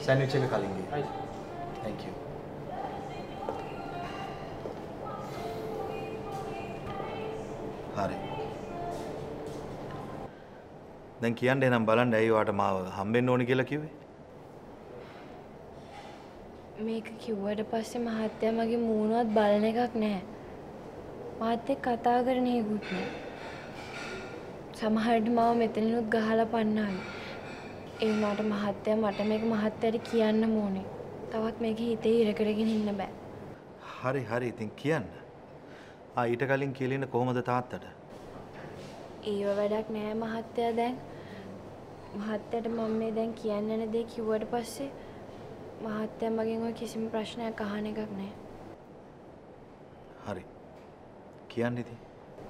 Sandwich එක කලින් ගියේ. Thank you. හරි. දැන් කියන්නේ නම් බලන්න ඇයි ඔයාට මාව හම්බෙන්න ඕනි කියලා කිව්වේ? මේක කිව්වට පස්සේ මහත්තයා මගේ මූණවත් බලන එකක් නැහැ. මාත් එක්ක කතා කරන හේකුත් නැහැ. සමහරවිට මාව මෙතනිනුත් ගහලා පන්නාවි. ඒ වුණාට මහත්තයා මට මේක මහත්තයාට කියන්න ඕනේ. තවත් මේක හිතේ ඉර කරගෙන ඉන්න බෑ. හරි හරි ඉතින් කියන්න. ඊට කලින් කියලා ඉන්න කොහමද තාත්තට? ඒව වැඩක් නෑ මහත්තයා දැන්. මහත්තයාට මම මේ දැන් කියන්න යන දේ කිව්වට පස්සේ මහත්තයා මගෙන් ඔය කිසිම ප්‍රශ්නයක් අහන එකක් නෑ. හරි. කියන්න ඉතින්.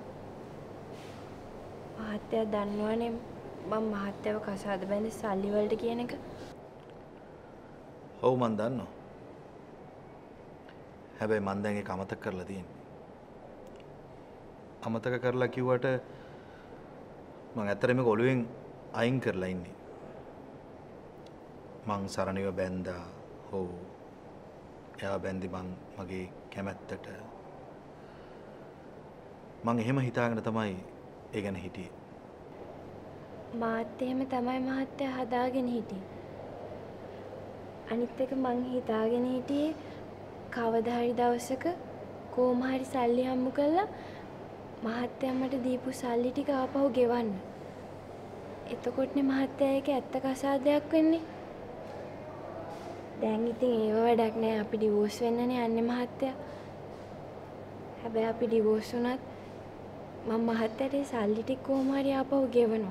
මහත්තයා දන්නවනේ මම මහත්තයාව කසාද බැඳි සල්ලි වලට කියන එක. ඔව් මන් දන්නවා. හැබැයි මන් දැන් ඒක අමතක කරලා තියෙන්නේ. අමතක කරලා කිව්වට මං ඇත්තටම මේක ඔළුවෙන් අයින් කරලා ඉන්නේ. මං සරණිව බැන්දා. ඔව්. එයා බැන්දි මං මගේ කැමැත්තට. මං එහෙම හිතාගෙන තමයි ඒ ගැන හිටියේ. මාත් එහෙම තමයි මහත්තයා හදාගෙන හිටියේ. අනිත් එක මං හිතාගෙන හිටියේ කවදා හරි දවසක කොහොම හරි සල්ලි හම්බ කරලා මහත්තයා මට දීපු සල්ලි ටික ආපහු ගෙවන්න. එතකොටනේ මහත්තයා ඒක ඇත්ත කසාදයක් වෙන්නේ. දැන් ඉතින් ඒව වැඩක් නෑ අපි ඩිවෝස් වෙන්නනේ යන්නේ මහත්තයා. හැබැයි අපි ඩිවෝස් වුණත් මම මහත්තයාට ඒ සල්ලි ටික කොහොම හරි ආපහු ගෙවනවා.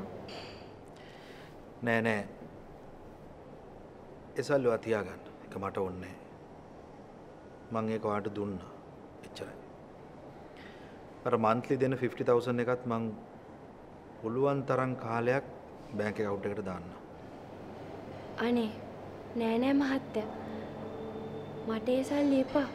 නෑ නෑ. ඒ සල්ලි වා තියාගන්න. ඒක මට ඕනේ නෑ. මං ඒක ඔයාලට දුන්නා. එච්චරයි. අර මන්ත්ලි දෙන 50000 එකත් මං පුළුවන් තරම් කාලයක් බැංක් account එකට දාන්න. අනේ නෑ නෑ මහත්තයා. මට ඒ සල්ලි එපා.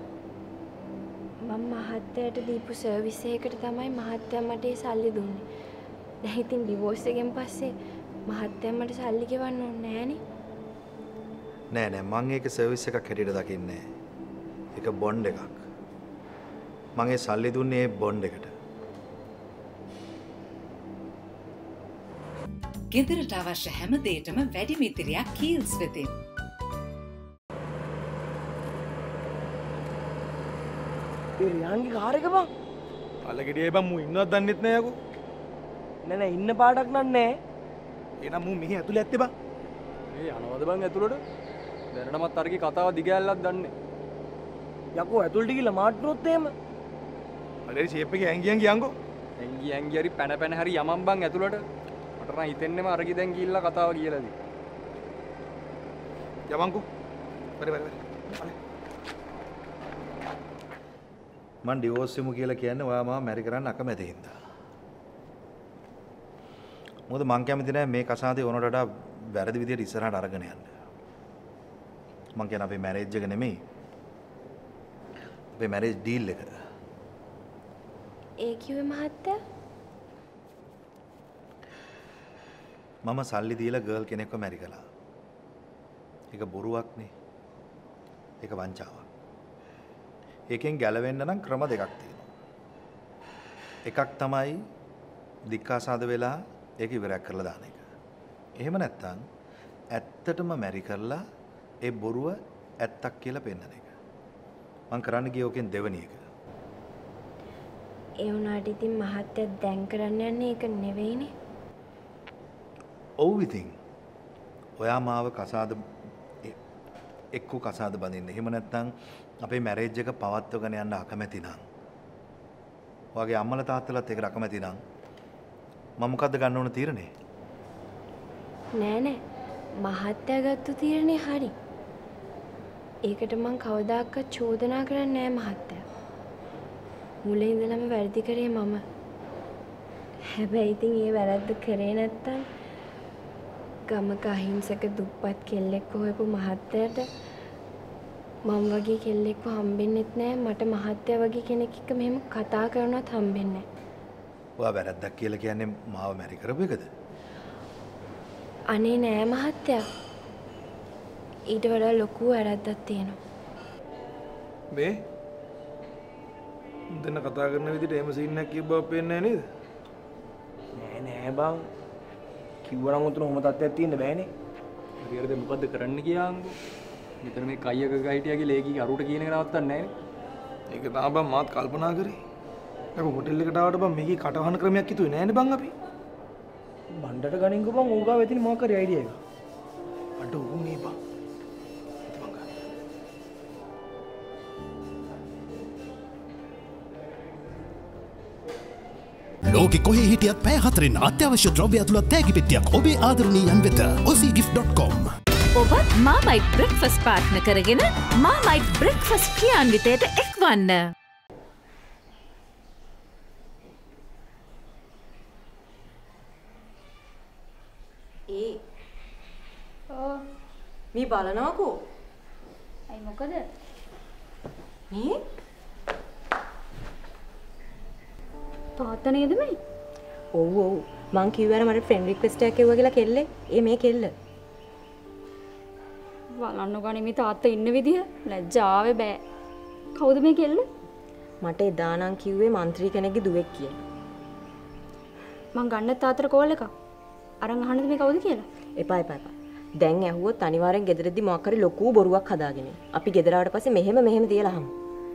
මම මහත්තයාට දීපු සර්විස් එකකට තමයි මහත්තයා මට ඒ සල්ලි දුන්නේ. දැන් ඉතින් ඩිවෝස් එකෙන් පස්සේ මහත්තයා මට සල්ලි ගෙවන්න ඕනේ නෑනේ. නෑ නෑ මං ඒක සර්විස් එකක් හැටියට දකින්නේ නෑ. ඒක බොන්ඩ් එකක්. මං ඒ සල්ලි දුන්නේ ඒ බොන්ඩ් එකට. ගෙදරට අවශ්‍ය හැම දෙයකම වැඩි මිත්‍රියක් කීල්ස් වෙතින්. ඒ රියන්ගේ කාර් එක බං. අලගෙඩියේ බං මූ ඉන්නවත් දන්නෙත් නෑ යකෝ. නෑ නෑ ඉන්න පාඩක් නෑ. එහෙනම් මූ මෙහි ඇතුලේ ඇත්තේ බං. මේ යනවද බං ඇතුළට? දැනටමත් අරගේ කතාව දිගෑල්ලක් දන්නේ. යකෝ ඇතුළට ගිහලා මාට්ටුනොත් එහෙම. අලේ ෂේප් එකේ ඇංගියන් ගියන්කෝ. ඇංගි හරි පැන හරි යමන් බං ඇතුළට. මට නම් හිතෙන්නේම අරගේ දැන් ගිහිල්ලා කතාව කියලාදී. යමන්කෝ. බරේ. මං ඩිවෝස් වෙමු කියලා කියන්නේ ඔයා මාව මැරි කරන්න අකමැති හින්දා. මොකද මං කැමති නෑ මේ කසාදේ ඕනට වඩා වැරදි විදියට ඉස්සරහට අරගෙන යන්න. මං කියන අපේ මැරේජ් එක නෙමෙයි. අපේ මැරේජ් ඩීල් එක. ඒ කිව්වේ මහත්තයා? මම සල්ලි දීලා ගර්ල් කෙනෙක්ව මැරි කළා. ඒක බොරුවක් නේ. ඒක වංචාවක්. ඒකෙන් ගැලවෙන්න නම් ක්‍රම දෙකක් තියෙනවා. එකක් තමයි දික්කාසාද වෙලා ඒක ඉවරයක් කරලා දාන එක. එහෙම නැත්නම් ඇත්තටම මැරි කරලා ඒ බොරුව ඇත්තක් කියලා පෙන්නන එක. මං කරන්න ගියේ ඕකෙන් දෙවෙනි එක. ඒ වුණාට ඉතින් මහත්තයා දැන් කරන්න යන්නේ ඒක නෙවෙයිනේ. ඔව් ඉතින්. ඔයා මාව කසාද එක්ක කසාද බඳින්න. එහෙම නැත්නම් අපේ මැරේජ් එක පවත්වගෙන යන්න අකමැති නම්. ඔයාගේ අම්මලා තාත්තලාත් ඒකට අකමැති නම් මම මොකද්ද ගන්න ඕන තීරණය? නෑ මහත්තයා ගත්ත තීරණේ හරි. ඒකට මං කවදාකවත් චෝදනා කරන්නේ නෑ මහත්තයා. මුලින් ඉඳලම වැරදි කරේ මම. හැබැයි ඉතින් ඒ වැරද්ද කරේ නැත්තම් ගමක අහිංසක දුප්පත් කෙල්ලෙක්ව හොයපු මහත්තයාට මම වගේ කෙල්ලෙක්ව හම්බෙන්නෙත් නෑ. මට මහත්තයා වගේ කෙනෙක් එක්ක මෙහෙම කතා කරනවත් හම්බෙන්නේ නෑ. ඔයා වැරද්දක් කියලා කියන්නේ මාව මැරි කරපු එකද? අනේ නෑ මහත්තයා. ඊට වඩා ලොකු වැරද්දක් තියෙනවා. මේ දෙන්න කතා කරන විදිහට එහෙම සීන් එකක් කියව බව පේන්නේ නේද? නෑ බං. කිව්වනම් උතුන ඔහොම තත්ත්වයක් තියෙන්න බෑනේ. හරියට දැන් මොකද්ද කරන්න කියාංගෝ? මෙතන මේ කයියක ගහිටියාගේ ලේකී අරුට කියන එක නවත්තන්නේ නෑනේ. ඒක තමයි බං මාත් කල්පනා කරේ. අපි හොටෙල් එකට ආවට බං මේකේ කටවහන ක්‍රමයක් හිතුවේ නෑනේ බං අපි. බණ්ඩට ගනින්කෝ බං ඌගා වෙතින් මොකක් කරේ අයිඩියා එක. අඩ උන්නේ බං. ලෝකෙ කොහේ හිටියත් පැය 4න් අත්‍යවශ්‍ය ද්‍රව්‍ය ඇතුළත් තෑගි පෙට්ටියක් ඔබේ ආදරණීයයන් වෙත ozigift.com. ඔබත් මාමයිට් බ්‍රෙක්ෆාස්ට් පාර්ට්නර් කරගෙන මාමයිට් බ්‍රෙක්ෆාස්ට් ක්‍රියාන්විතයට එක්වන්න. මේ බලනවකෝ. අයි මොකද? මේ තාත්තා නේද මේ? ඔව් ඔව් මං කිව්වර මට ෆ්‍රෙන්ඩ් රික්වෙස්ට් එකක් එවුවා කියලා කෙල්ලේ. මේ කෙල්ල. බලන්න ගනි මේ තාත්තා ඉන්න විදිය ලැජ්ජාවේ බෑ. කවුද මේ කෙල්ල? මට එදා නම් කිව්වේ മന്ത്രി කෙනෙක්ගේ දුවෙක් කියලා. මං ගන්න තාත්තට කෝල් එකක්. අරන් අහන්නද මේ කවුද කියලා? එපා. දැන් ඇහුවොත් අනිවාර්යෙන් ගෙදරදී මොකක් හරි ලොකු බොරුවක් හදාගෙන. අපි ගෙදර ආවට පස්සේ මෙහෙම තියලා අහමු.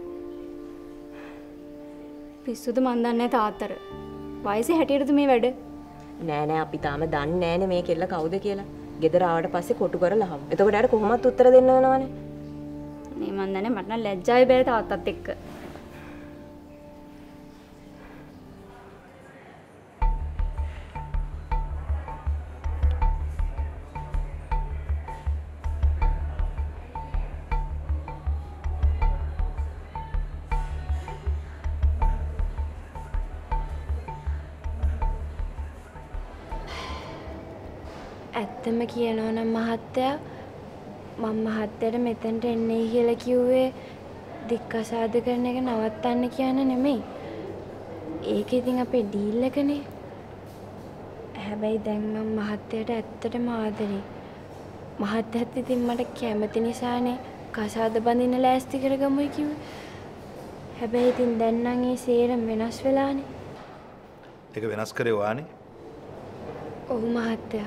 පිස්සුද මන් දන්නේ තාත්තට. වයසේ හැටියටද මේ වැඩ? නෑ අපි තාම දන්නේ නෑනේ මේ කෙල්ල කවුද කියලා. ගෙදර ආවට පස්සේ කොටු කරලා අහමු. එතකොට යාට කොහොමවත් උත්තර දෙන්න වෙනවනේ. නේ මන් දන්නේ මට නම් ලැජ්ජාවේ බෑ තාත්තත් එක්ක. ඇත්තම කියනවා නම් මහත්තයා මම මහත්තයාට මෙතනට එන්නේ කියලා කිව්වේ දික්කසාද කරන එක නවත්තන්න කියන නෙමෙයි. ඒක ඉතින් අපේ ඩීල් එකනේ. හැබැයි දැන් මම මහත්තයාට ඇත්තටම ආදරේ. මහත්තයාත් ඉතින් මට කැමති නිසානේ කසාද බඳින්න ලෑස්ති කරගමුයි කිව්වේ. හැබැයි ඉතින් දැන් නම් ඒ සේරම වෙනස් වෙලානේ. ඒක වෙනස් කරේ වානේ. ඔව් මහත්තයා.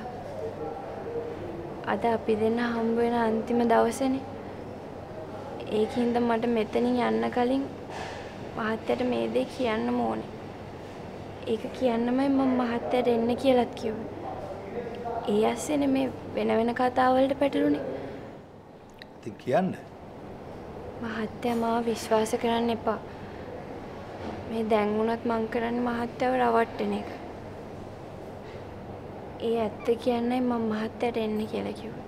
අද අපි දෙන්න හම්බ වෙන අන්තිම දවසනේ. ඒකින්ද මට මෙතනින් යන්න කලින් මහත්තයාට මේ දේ කියන්න ඕනේ. ඒක කියන්නමයි මම මහත්තයාට එන්න කියලාත් කිව්වේ. ඒ ඇස්සෙනේ මේ වෙන කතා වලට පැටළුනේ. ඉතින් කියන්න. මහත්තයා මාව විශ්වාස කරන්න එපා. මේ දැන් වුණත් මං කරන්නේ මහත්තයාව රවට්ටන එක. ඒ ඇත්ත කියන්නයි මම මහත්තයාට එන්න කියලා කිව්වේ.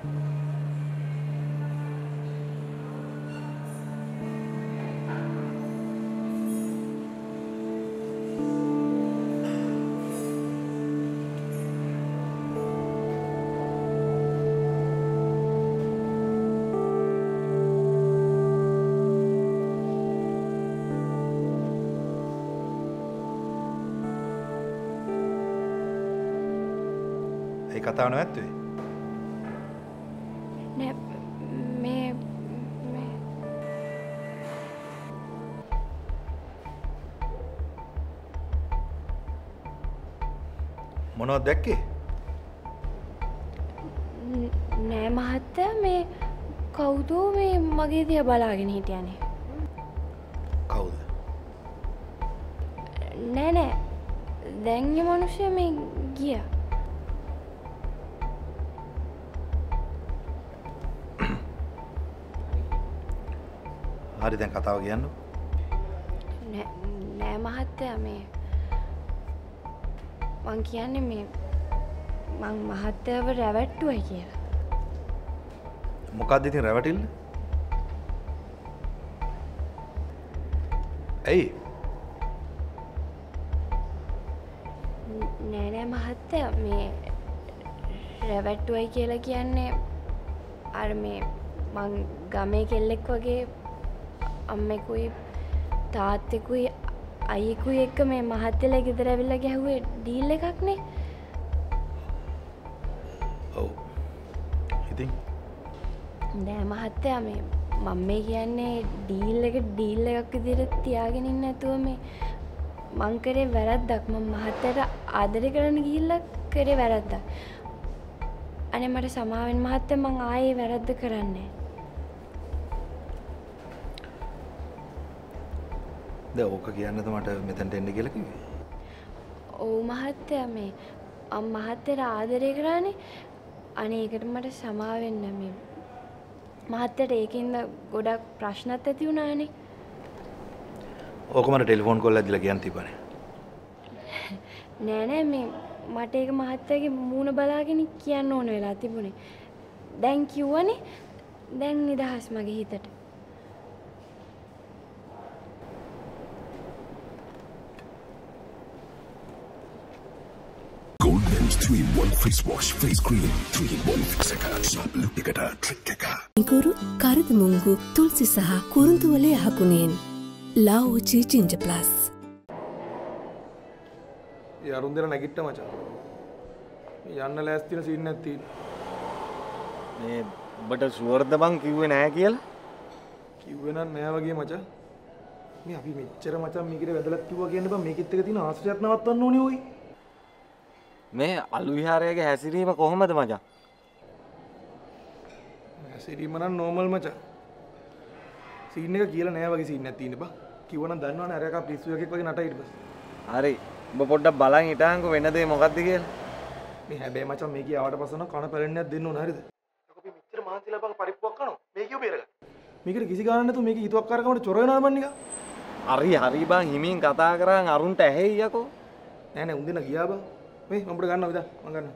ඒ කතාව නැවැත්තුවේ. නෑ මේ මොනවද දැක්කේ? නෑ මහත්තයා මේ කවුද මේ මගේ දිහා බලාගෙන හිටියනේ. කවුද? නෑ දැන් මේ මිනිස්සු මේ ගියා. හරි දැන් කතාව කියන්න. නෑ මහත්තයා මේ මං කියන්නේ මේ මං මහත්තයාව රැවට්ටුවයි කියලා. මොකක්ද ඉතින් රැවටිල්ල? ඇයි? නෑ මහත්තයා මේ රැවට්ටුවයි කියලා කියන්නේ අර මේ මං ගමේ කෙල්ලෙක් වගේ අම්මෙකුයි තාත්තෙකුයි අයියෙකුයි එක්ක මේ මහත්තයලා ගෙදර ඇවිල්ලා ගැහුවේ ඩීල් එකක් නේ. ඔව්. ඉතින් නෑ මහත්තයා මේ මම මේ කියන්නේ ඩීල් එකක් විදිහට තියාගෙන ඉන්න නැතුව මේ මං කරේ වැරද්දක්. මම මහත්තයාට ආදරය කරන්න ගිහිල්ලා කරේ වැරද්දක්. අනේ මට සමාව වෙන්න මහත්තයා, මං ආයේ වැරද්ද කරන්නේ නෑ. දැන් ඕක කියන්නද මට මෙතනට එන්න කියලා කිව්වේ? ඔව් මහත්තයා මේ මහත්තයාට ආදරය කරානේ. අනේ ඒකට මට සමාව වෙන්න. මේ මහත්තයාට ඒකින්ද ගොඩක් ප්‍රශ්නත් ඇති වුණානේ. ඕක මට ටෙලිෆෝන් කෝල් ඇදලා කියන්න තිබ්බනේ. නෑ මේ මට ඒක මහත්තයාගේ මූණ බලාගෙන කියන්න ඕන වෙලා තිබුණේ. දැන් කිව්වනේ. දැන් නිදහස් මගේ හිතට. Golden's 3-in-1 face wash, face cream, 3-in-1 fixer, සබ්ලු එකට ට්‍රික් එක. ඉඟුරු, කරද මුංගු, තුල්සි සහ කුරුඳු වල යහකුණෙන් ලාෝචි ජින්ජර් ප්ලස්. ඒ අරුන් දෙන නැගිට්ට මචං. යන්න ලෑස්ති වෙන සීන් එකක් තියෙනවා. මේ ඔබට ෂුවර්ද බං කිව්වේ නෑ කියලා? කිව්වේ නම් නෑ වගේ මචං. මේ අපි මෙච්චර මචං මේකට වැදලක් කිව්වා කියන්නේ බං මේකෙත් එක තියෙන ආශ්‍රයත් නවත්තන්න ඕනේ ඔයි. මේ අලු විහාරයේ හැසිරීම කොහොමද මචං? හැසිරීම නම් නෝමල් මචං. සීන් එක කියලා නෑ වගේ සීන් එකක් තියෙන බං. කිව්වනම් දන්නවනේ අර එකා පිස්සු එකෙක් වගේ නටයි ඊට පස්සේ. හරි. ඔබ පොඩ්ඩක් බලන් හිටහන්කෝ වෙන දේ මොකද්ද කියලා. මේ හැබැයි මචං මේ කියාවට පස්සේ නම් කන පැලෙන්නයක් දෙන්න ඕන හරිද? අපි මෙච්චර මහන්සිලා බං පරිප්පුවක් කනවා. මේ කියු බේරගන්න. මේකට කිසි ගානක් නැතුව මේක හිතුවක්කාරකමට චොර වෙනවා බං නිකන්. හරි බං හිමින් කතා කරන් අරුන්ට ඇහෙයි යකෝ. නෑ උන්දෙන ගියා බං. මේ මම උඹට ගන්නවා විදා මම ගන්නවා.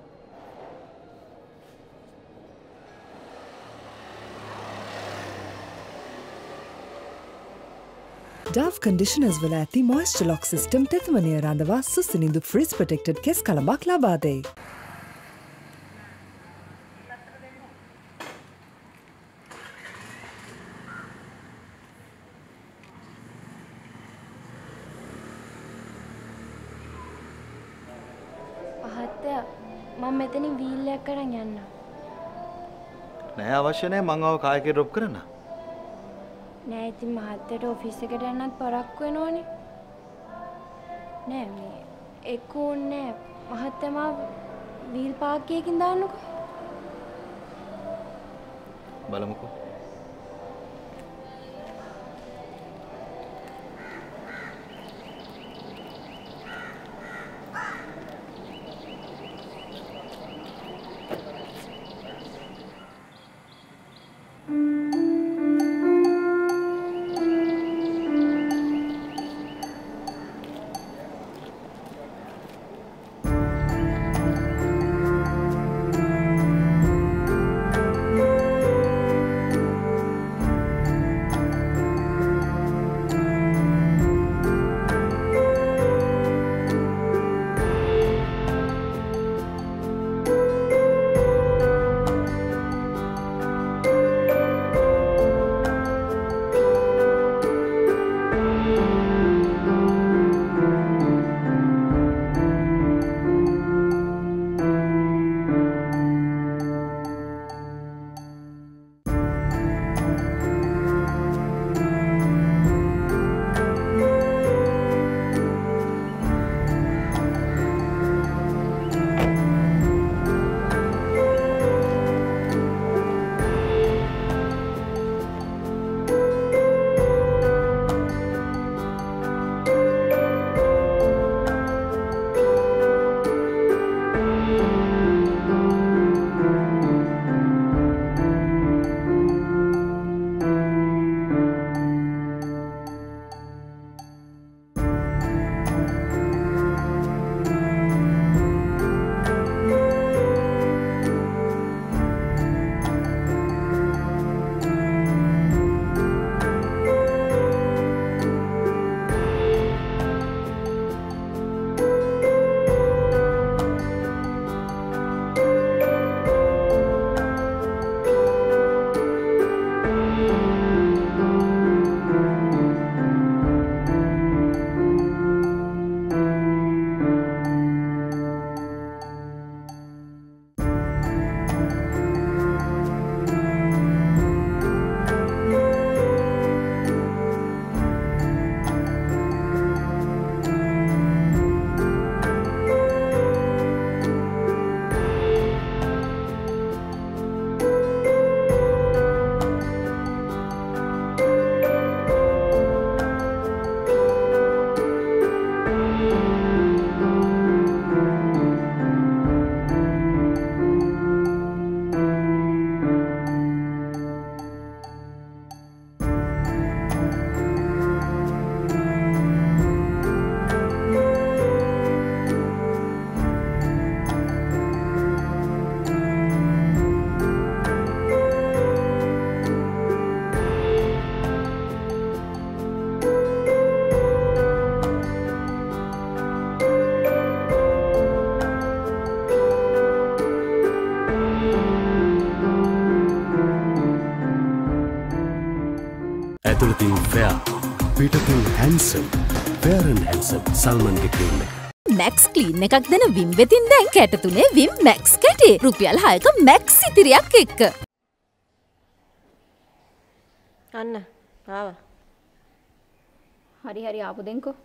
Dove conditioners වල ඇති moisture lock system තෙතමනය රඳවා සුසුනිඳු freeze protected කෙස් කලඹක් ලබා දෙයි. මහත්තයා මම මෙතනින් වීල් එකක් අරන් යන්න. නෑ අවශ්‍ය නෑ මං ආව කායකේ ඩ්‍රොප් කරන්න. නෑ ඉතින් මහත්තයාට ඔෆිස් එකට යන්නත් පරක්කු වෙනවනේ. නෑ මේ එක්ක ඕනේ මහත්තයා මාව වීල් පාක් එකකින් දාන්නකෝ. බලමුකෝ. ඇතුළතින් ෆෙයා පිටතින් හැන්සම් ෆෙයාර් ඇන්ඩ් හැන්සම් සල්මන්ගේ ක්‍රීම් එක. මැක්ස් ක්ලීන් එකක් දෙන විම් වෙතින් දැන් කැට තුනේ විම් මැක්ස් කැටේ රුපියල් 6ක මැක්ස් ඉතිරියක් එක්ක. අන්න ආවා. හරි ආපු දෙන්කෝ.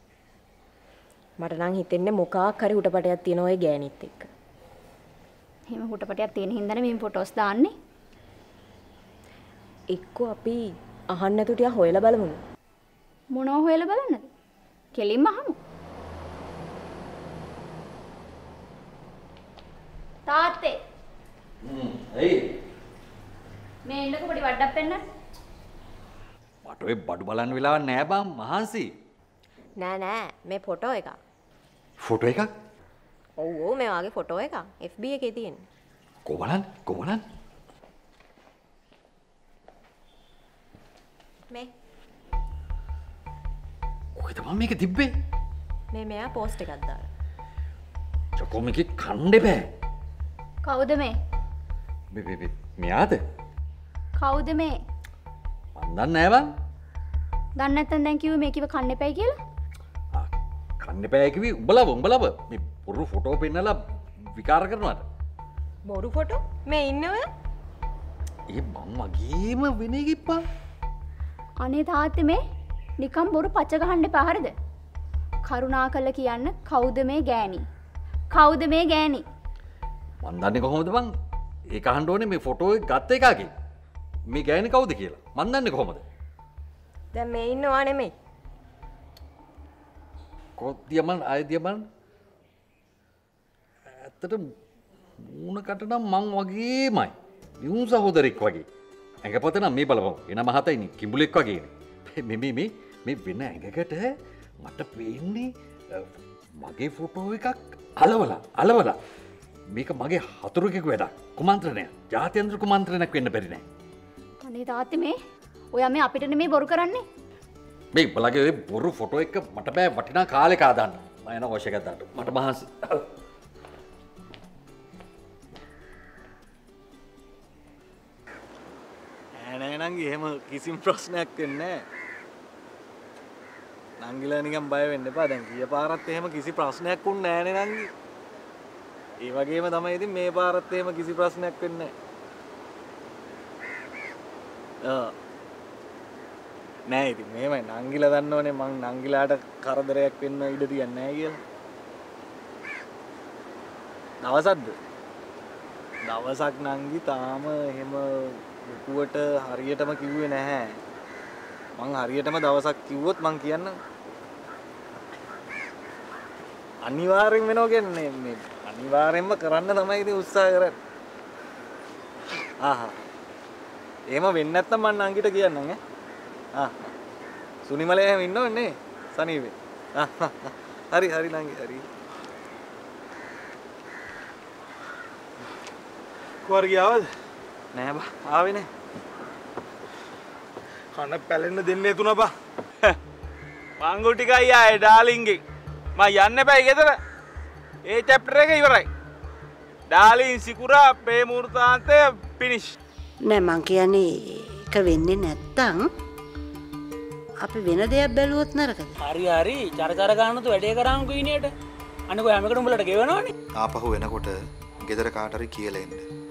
මට නම් හිතෙන්නේ මොකක් හරි හුටපටයක් තියෙන ඔය ගෑනිත් එක්ක. එහෙම හුටපටයක් තියෙන හින්දානේ මේ ෆොටෝස් දාන්නේ. එක්කෝ අපි අහන්න නැතු ටික හොයලා බලමු. මොනව හොයලා බලන්නද? කෙලින්ම අහමු. තාත්තේ. ඇයි? මේ එන්නකො පොඩි වඩක් පෙන්නන්න. මට ඔය බඩු බලන්න වෙලාවක් නෑ බං මහන්සි. නෑ මේ ෆොටෝ එකක්. ෆොටෝ එකක්? ඔව් මේ වාගේ ෆොටෝ එකක් FB එකේ තියෙන්නේ. කොබලන් මේ කොහෙද මම මේක තිබ්බේ? මේ මෙයා පෝස්ට් එකක් දාලා. චොකෝ මේක කන්න බෑ. කවුද මේ? මෙයාද? කවුද මේ? මන් දන්නේ නෑ බං. දන්නේ නැත්නම් දැන් කිව්වේ මේ කිව්ව කන්න එපයි කියලා? කන්න එපයි කිව්වේ උඹලව මේ පොරු ෆොටෝ පෙන්නලා විකාර කරනවාද? බොරු ෆොටෝ? මේ ඉන්නේ ඔය? ඒ මං වගේම වෙන එකෙප්පා. අනේ තාත්තේ මේ නිකන් බොරු පච ගහන්න එපා හරිද? කරුණාකරලා කියන්න කවුද මේ ගෑණි? කවුද මේ ගෑණි? මන් දන්නේ කොහොමද බං? ඒක අහන්න ඕනේ මේ ෆොටෝ එක ගත්ත එකාගේ. මේ ගෑණි කවුද කියලා. මන් දන්නේ කොහොමද? දැන් මේ ඉන්නවා නෙමෙයි. කොත්දියමන් ආයදියමන් ඇත්තට මූණකට නම් මං වගේමයි. නියුම් සහෝදරෙක් වගේ. ඇඟපත නම් මේ බලපන්. එන මහතයිනි කිඹුලෙක් වගේනේ. මේ වෙන ඇඟකට මට පේන්නේ මගේ ෆොටෝ එකක් අලවලා. මේක මගේ හතුරුකෙකු වැඩක්. කුමන්ත්‍රණයක්. ජාත්‍යන්තර කුමන්ත්‍රණයක් වෙන්න බැරි නෑ. අනේ තාත්තේ මේ ඔයා මේ අපිට නෙමෙයි බොරු කරන්නේ. මේ බලගේ ඔය බොරු ෆොටෝ එක මට බෑ වටිනා කාලෙක ආදාන්න. මම යන වොෂ් එකක් දාන්න. මට මහන්සි. නෑ නංගි එහෙම කිසිම ප්‍රශ්නයක් වෙන්නේ නෑ. නංගිලා නිකන් බය වෙන්න එපා. දැන් ගිය පාරත් එහෙම කිසි ප්‍රශ්නයක් වුණේ නෑනේ නංගි. ඒ වගේම තමයි ඉතින් මේ පාරත් එහෙම කිසි ප්‍රශ්නයක් වෙන්නේ නෑ. නෑ ඉතින් මේමයි නංගිලා දන්නවනේ මං නංගිලාට කරදරයක් වෙන්න ඉඩ තියන්නේ නෑ කියලා. දවසක්ද? දවසක් නංගි තාම එහෙම ලොකුවට හරියටම කිව්වේ නැහැ. මං හරියටම දවසක් කිව්වොත් මං කියන්නම්. අනිවාර්යෙන් වෙනවා කියන්නේ මේ අනිවාර්යෙන්ම කරන්න තමයි ඉතින් උත්සාහ කරන්නේ. ආහා. එහෙම වෙන්නේ නැත්නම් මං නංගිට කියන්නම් ඈ. සුනිමලේ එහෙම ඉන්නවන්නේ සනීපේ. හරි නංගි හරි. කොහරි ගියාවද? නෑ බා ආවේ නෑ. කන පැලෙන්න දෙන්නේ තුන බා. මංගු ටිකයි ආයේ ඩාලින්ගේ. මම යන්න බෑ ගෙදර. ඒ චැප්ටර් එක ඉවරයි. ඩාලින් සිකුරා අපේ මූර්තාන්තය ෆිනිෂ්. නෑ මං කියන්නේ ඒක වෙන්නේ නැත්තම් අපි වෙන දෙයක් බැලුවොත් නරකද? හරි චරචර ගන්නතු වැඩේ කරාන්කෝ ඉනියට. අනිකෝ හැමකට උඹලට ගෙවනවනේ. ආපහු එනකොට ගෙදර කාට හරි කියලා එන්න.